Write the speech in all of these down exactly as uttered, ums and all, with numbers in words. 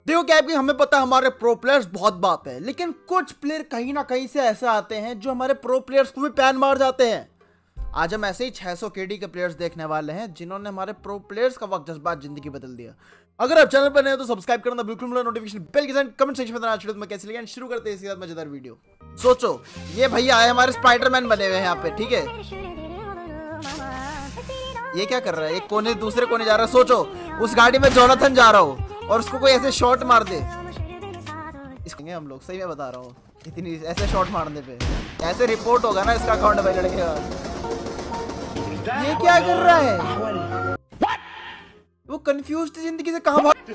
देखो क्या है कि हमें पता है हमारे प्रो प्लेयर्स बहुत बाप है, लेकिन कुछ प्लेयर कहीं ना कहीं से ऐसे आते हैं जो हमारे प्रो प्लेयर्स को भी पैन मार जाते हैं। आज हम ऐसे ही छह सौ केडी के प्लेयर्स देखने वाले हैं जिन्होंने हमारे प्रो प्लेयर्स का वक्त जज्बात जिंदगी बदल दिया। अगर आप चैनल पर नए हो तो सब्सक्राइब करना बिल्कुल भूलना, नोटिफिकेशन बेल के साथ कमेंट सेक्शन में बताना चाहिए मैं कैसे लगे। शुरू करते हैं इसके बाद मजेदार वीडियो। सोचो ये भैया आए हमारे स्पाइडरमैन बने हुए हैं यहाँ पे, ठीक है। ये क्या कर रहा है, एक कोने दूसरे कोने जा रहा है। सोचो उस गाड़ी में जोनाथन जा रहा हो और उसको कोई ऐसे शॉट मार दे, इसको हम लोग सही में बता रहा हूँ, इतनी ऐसे शॉट मारने पे ऐसे रिपोर्ट होगा ना इसका अकाउंट भाई लड़के का। ये क्या कर रहा है, वो कंफ्यूज थी जिंदगी से कहाँ भाग।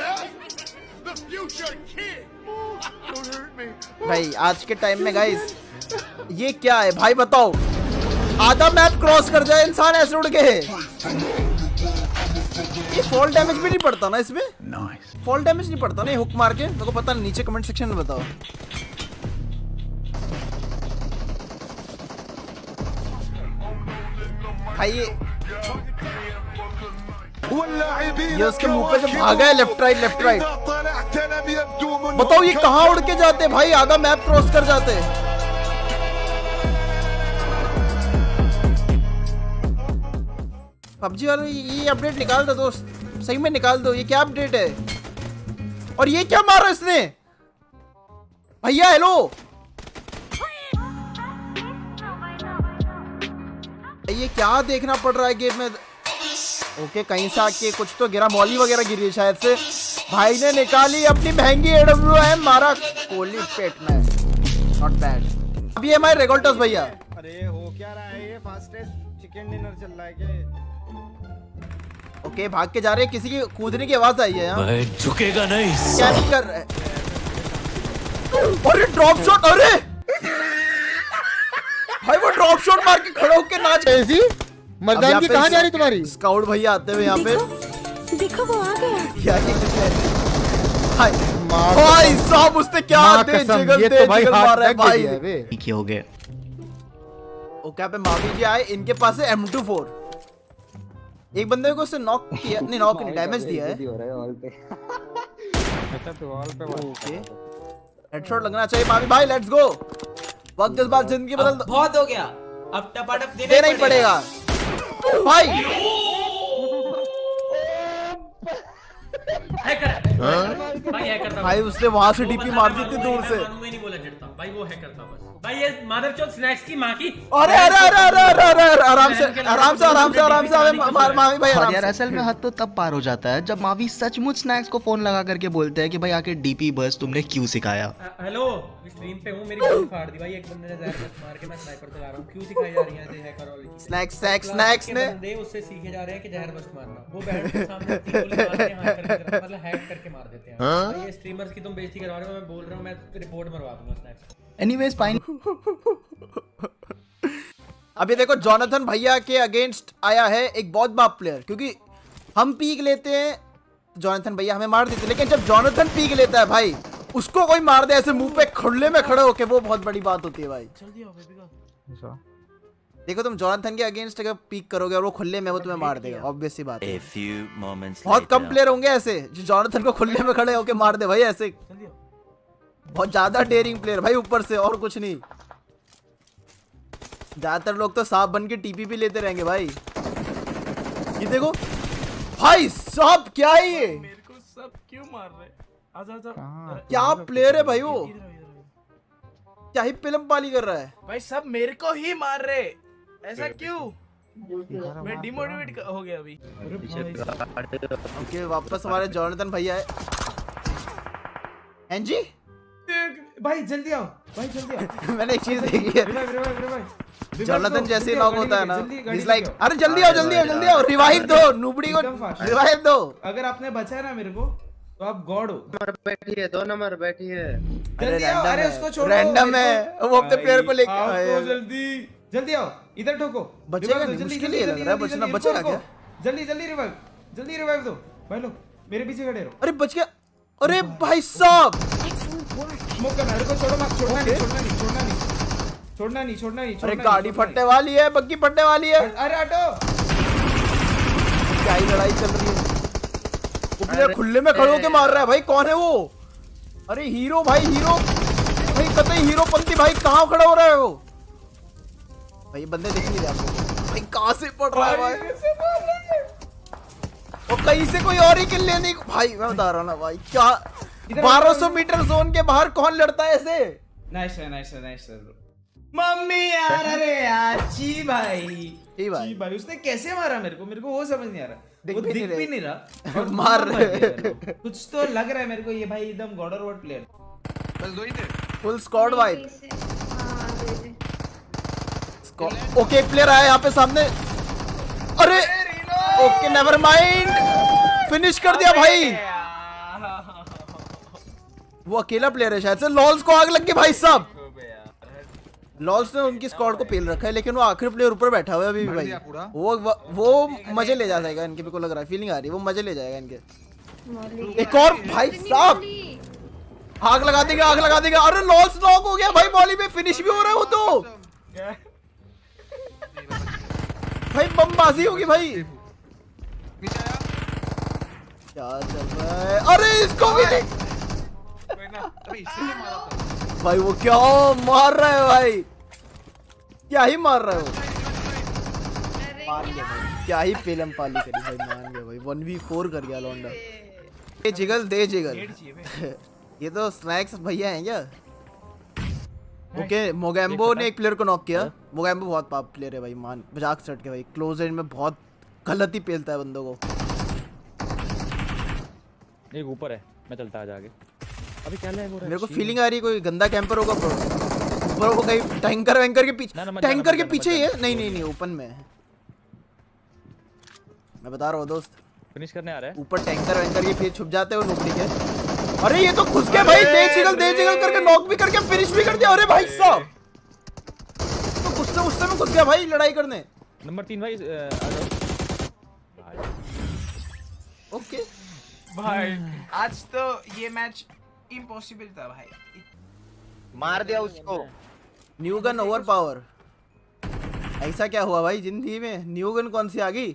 भाई आज के टाइम में गाइस ये क्या है भाई बताओ, आधा मैप क्रॉस कर जाए इंसान ऐसे उड़ के। ये फॉल डैमेज भी नहीं पड़ता ना इसमें, nice. फॉल डैमेज नहीं पड़ता ना ये हुक मार के, मेरे को पता नहीं, नीचे कमेंट सेक्शन में बताओ। भाई ये ये उसके मुंह पे से भागा है लेफ्ट राइट लेफ्ट राइट। बताओ ये कहाँ उड़ के जाते भाई, आधा मैप क्रॉस कर जाते। पबजी वाले ये अपडेट निकाल दो दोस्त, सही में निकाल दो। ये क्या अपडेट है और ये क्या मारा इसने भैया। हेलो ये क्या देखना पड़ रहा है गेम में। ओके कहीं से आके कुछ तो गिरा, मॉली वगैरह गिरी है शायद से। भाई ने निकाली अपनी महंगी एडब्ल्यू एम, मारा कोली पेट में, नॉट बैड। अब ये हमारे रेगोल्टस भैया। अरे हो क्या रहा है, ये फास्टेस्ट चिकन डिनर चल रहा है क्या? ओके भाग के जा रहे हैं, किसी की कूदने की आवाज आई है यहाँ। मैं झुकेगा नहीं। क्या नहीं कर रहे? अरे ड्रॉप शॉट, अरे भाई वो ड्रॉप शॉट मार के खड़े होके नाच। ऐसी मर्दानगी कहाँ जा रही तुम्हारी? स्काउट भैया आते हुए यहाँ पे, देखो वो आ गया। भाई भाई साहब उसने क्या दे जिगल दे जिगल मारा है भाई। क्या हो गया? ओके पे मावी जी आए, इनके पास है एम टू फोर। एक बंदे को उससे नॉक किया, नहीं नॉक नहीं डैमेज दिया है। ओके हेडशॉट लगना चाहिए मावी भाई, लेट्स गो। वक्त के बाद जिंदगी बदल दो। बहुत हो गया, अब टपाटप देना ही पड़ेगा भाई। हैकर भाई, हैकर था भाई उसने वहां से डीपी मार दी थी दूर से। मैं नहीं बोला जड़ता भाई, वो हैकर था बस भाई। ये मादरचोद स्नैक्स की मां की। अरे अरे अरे अरे अरे अरे आराम से आराम से आराम से आराम से मार मावी भाई आराम से। यार असल में हद तो तब पार हो जाता है जब मावी सचमुच स्नैक्स को फोन लगा करके बोलते हैं कि भाई आके डीपी बस तुमने क्यों सिखाया। हेलो स्ट्रीम पे हूं, मेरी गोली फाड़ दी भाई एक बंदे ने, जहर बस मार के मैं स्नाइपर चला रहा हूं। क्यों सिखाई जा रही है ये हैकर वाली चीज? स्नैक्स स्नैक्स स्नैक्स ने बंदे उससे सीखे जा रहे हैं कि जहर बस मारना। वो बैठ के सामने गोली मारते हैं, हैकर मतलब हैक करके मार देते हैं। भाई ये स्ट्रीमर्स की तुम बेइज्जती करवा रहे हो, मैं बोल रहा हूं मैं रिपोर्ट मरवा दूंगा स्नैक्स। Anyways fine. अभी देखो जोनाथन भैया के अगेंस्ट आया है एक बहुत बाप प्लेयर, क्योंकि हम पीक लेते हैं जोनाथन भैया हमें मार देते, लेकिन जब जोनाथन पीक लेता है भाई उसको कोई मार दे ऐसे मुंह पे खुले में खड़े होके, वो बहुत बड़ी बात होती है भाई। देखो तुम जोनाथन के अगेंस्ट अगर पीक करोगे और वो खुले में, वो तुम्हें मार देगा, ऑब्वियस सी बात है। बहुत कम प्लेयर होंगे ऐसे जो जोनाथन को खुले में खड़े होके मार दे भाई ऐसे। बहुत ज्यादा डेयरिंग प्लेयर भाई ऊपर से, और कुछ नहीं। ज्यादातर लोग तो सांप बन के टीपी भी लेते रहेंगे भाई। ये देखो भाई साहब क्या है ये, मेरे को सब क्यों मार रहे? आजा आजा, क्या प्लेयर है भाई वो, क्या ही फिल्म पाली कर रहा है भाई। सब मेरे को ही मार रहे, ऐसा क्यों? मैं डिमोटिवेट हो गया अभी। ओके वापस हमारे जोनाथन भैया है। हैं जी भाई जल्दी आओ, भाई जल्दी आओ। मैंने एक चीज देखी है, रिवाइव रिवाइव रिवाइव। जोनाथन जैसे नॉक होता है ना, इज लाइक अरे जल्दी आओ जल्दी आओ जल्दी आओ, रिवाइव दो नूबड़ी को, रिवाइव दो। अगर आपने बचाया ना मेरे को तो आप गॉड हो। नंबर बैठी है, दो नंबर बैठी है। जल्दी आओ, अरे उसको छोड़ो, रैंडम है वो अपने प्लेयर को लेके आओ। जल्दी जल्दी आओ, इधर ठोको। बचेगा नहीं, मुश्किल ही लग रहा है बचना। बचेगा क्या? जल्दी जल्दी रिवाइव, जल्दी रिवाइव दो भाई लोग, मेरे पीछे खड़े रहो। अरे बच गया, अरे भाई साहब स्मोक करना, मेरे को छोड़ो मत, छोड़ना नहीं छोड़ना नहीं छोड़ना नहीं छोड़ना नहीं छोड़ना नहीं। अरे गाड़ी फटने वाली है, बग्गी फटने वाली है। अरे हटो, क्या ही लड़ाई चल रही है। प्लेयर खुले में खड़े होके मार रहा है भाई। कौन है वो? अरे हीरो भाई, हीरो भाई, कतई हीरो पंथी भाई। कहाँ खड़ा हो रहा है वो भाई? बंदे दिख नहीं रहे आपको भाई। कहाँ से पड़ रहा है भाई? और कहीं से कोई और ही किल लेने को भाई। मैं बता रहा हूँ ना भाई, क्या बारह सौ मीटर जोन के बाहर कौन लड़ता है ऐसे? नाइस है, नाइस है, नाइस है। मम्मी यार, अरे यार ची भाई, ची भाई, ची भाई उसने कैसे मारा मेरे को? मेरे को वो समझ नहीं आ रहा। दिख वो भी दिख नहीं भी नहीं रहा और मार मार रहे रहे। कुछ तो लग रहा है मेरे को ये भाई एकदम गॉड और वर्ड प्लेयर। बस दो ही थे। Full squad wipe. ओके एक प्लेयर आया यहाँ पे सामने। अरे ओके नेवर माइंड, फिनिश कर दिया भाई। वो अकेला प्लेयर है शायद से। लॉल्स को आग लग गई भाई साहब। लॉल्स ने उनकी स्क्वाड को पेल रखा है, लेकिन वो आखिरी प्लेयर ऊपर बैठा हुआ है अभी भी भाई। वो वो मजे ले जाएगा इनके, मेरे को लग रहा है, फीलिंग आ रही है वो मजे ले जाएगा इनके। एक और भाई साहब, आग लगा देगा, आग लगा देगा। अरे लॉल्स नॉक हो गया भाई, बॉली में फिनिश भी हो रहा है वो तो भाई। बमबाजी होगी भाई। क्या चल रहा है? अरे इसको भी भाई, वो क्या मार रहा है भाई? क्या ही मार रहा है वो? मान गया भाई, क्या ही पेलम पाली करी भाई। मान गया भाई, वन वी फोर कर गया लौंडा। दे जिगल, दे जिगल। ये तो स्नैक्स भैया हैं क्या? ओके मोगैम्बो ने एक प्लेयर को नॉक किया। मोगैम्बो बहुत पाप प्लेयर है भाई, मान मजाक सट के भाई। क्लोज रेंज में बहुत गलत ही पेलता है बंदों को। एक ऊपर है, मैं चलता आज आगे। अभी क्या ले मेरे को फीलिंग आ रही है कोई गंदा कैंपर होगा ब्रो। ऊपर वो कहीं टैंकर वैंकर के पीछे, टैंकर के पीछे ही है। नहीं नहीं नहीं, ओपन में है, मैं बता रहा हूँ दोस्त। फिनिश करने आ रहा है ऊपर टैंकर वैंकर के पीछे छुप जाते हो नौकरी के। अरे ये तो घुस के भाई, दे जिगल, दे जिगल करके नॉक भी करके फिनिश भी कर दिया। अरे भाई साहब, तो गुस्से गुस्से में घुस गया भाई लड़ाई करने। नंबर तीन भाई। ओके भाई आज तो ये मैच इम्पॉसिबल था भाई। मार दिया उसको। New gun over power. ऐसा क्या हुआ भाई जिंदगी में? न्यू गन कौन सी आ गई?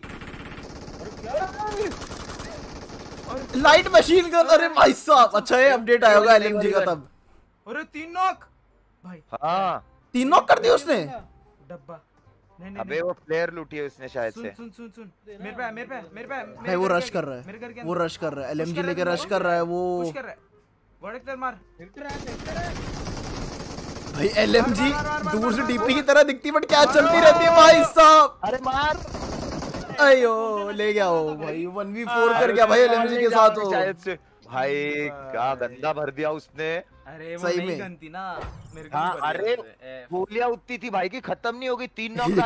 Light machine gun. अरे भाई साहब, अच्छा है अपडेट आया होगा एलएमजी का तब। अरे तीन नॉक भाई। हाँ तीन नॉक कर दिया उसने। डब्बा नहीं नहीं। अबे वो प्लेयर लूटी है उसने शायद से। सुन सुन सुन मेरे पे मेरे पे मेरे पे भाई वो रश कर रहा है, वो रश कर रहा है, एलएमजी लेके रश कर रहा है वो। पुश कर रहा है, वर्टिकल मार। भाई एलएमजी दूर से डीपी की तरह दिखती बट क्या चलती रहती है भाई साहब। अरे मार। अयो ले गया वो भाई, वन वी फोर कर गया भाई एलएमजी के साथ वो। शायद से भाई क्या गंदा भर दिया उसने। अरे वो सही नहीं में गनती ना मेरे को। हाँ अरे गोलियां उतनी थी भाई की, खत्म नहीं होगी। तीन नॉक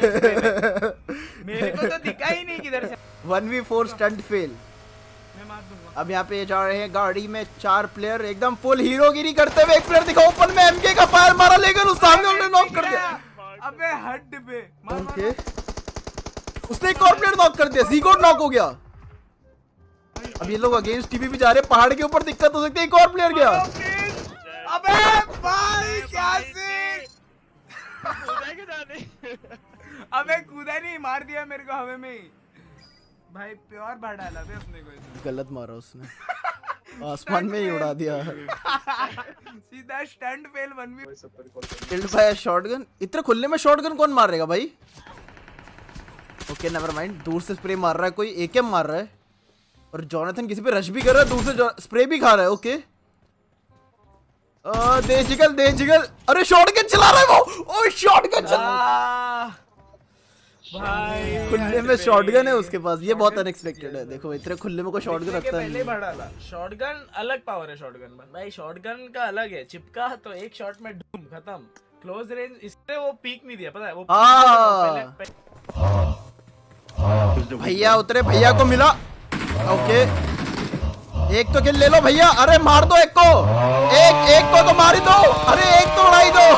मेरे को तो दिखा ही नहीं किधर से। One V four stunt fail. मैं मार दूंगा। अब यहाँ पे जा रहे हैं गाड़ी में चार प्लेयर, एकदम फुल हीरोगिरी करते हुए। एक प्लेयर दिखा ओपन में, एमके का फायर मारा, लेकिन उस सामने उन्होंने नॉक कर दिया। अबे हट बे, मार ओके उसने एक और प्लेयर नॉक कर दिया, ज़ीगोट नॉक हो गया। अब ये लोग अगेंस्ट टीवी भी जा रहे हैं, पहाड़ के ऊपर दिक्कत हो सकती है। एक और प्लेयर गया। अबे भाई क्या सीन। अबे कूदा नहीं, मार दिया मेरे को हवा में ही भाई। प्योर बाढ़ डाला बे अपने को। गलत मारा उसने, आसमान में ही उड़ा दिया। सीधा stunt fail. One V killed by shotgun. इतने खुले में शॉटगन कौन मारेगा भाई? Okay never mind. दूर से स्प्रे मार रहा है कोई, एकेएम मार रहा है। और जॉनथन किसी पे रश भी कर रहा है, दूर से स्प्रे भी खा रहा है। ओके दे जिगल, दे जिगल। अरे शॉटगन चला रहा है वो। ओ शॉटगन चला भाई, खुले में शॉटगन है उसके पास। ये बहुत अनएक्सपेक्टेड है। देखो इतने खुले में कोई शॉटगन रखता पहले नहीं। बढ़ा ला। शॉटगन अलग पावर है शॉटगन में भाई। शॉटगन का अलग है, चिपका तो एक शॉट में डूम खत्म। क्लोज रेंज इसने वो पीक नहीं दिया, पता है वो भैया उतरे, भैया को मिला। ओके एक तो किल ले लो भैया। अरे मार दो एक को, एक एक को तो मार ही दो। अरे एक तो उड़ा ही दो।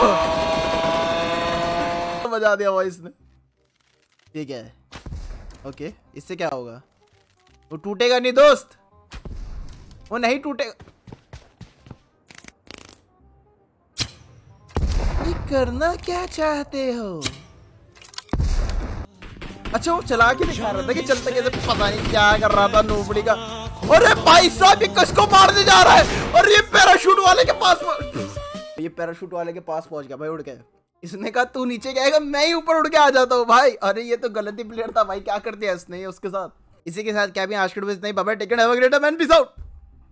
बजा दिया भाई इसने। ये क्या है? ओके इससे क्या होगा? वो टूटेगा नहीं दोस्त, वो नहीं टूटेगा। ये करना क्या चाहते हो? अच्छा वो चला के दिखा रहा था कि चलता कैसे, पता नहीं क्या कर रहा था। नोबड़ी का अरे भाई साहब ये किसको मारने जा रहा है? और ये पैराशूट वाले के पास ये पैराशूट वाले के पास पहुंच गया भाई उड़ के। इसने कहा तू नीचे जाएगा, मैं ही ऊपर उड़ के आ जाता हूँ भाई। अरे ये तो गलती प्लेयर था भाई, क्या कर दिया इसने उसके साथ। इसी के साथ क्या भी आज के वीडियो में इतना ही। Bye bye, take care, have a great day man, peace out.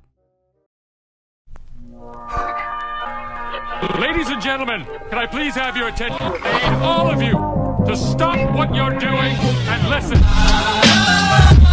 Ladies and gentlemen, can I please have your attention? I need all of you to stop what you're doing and listen.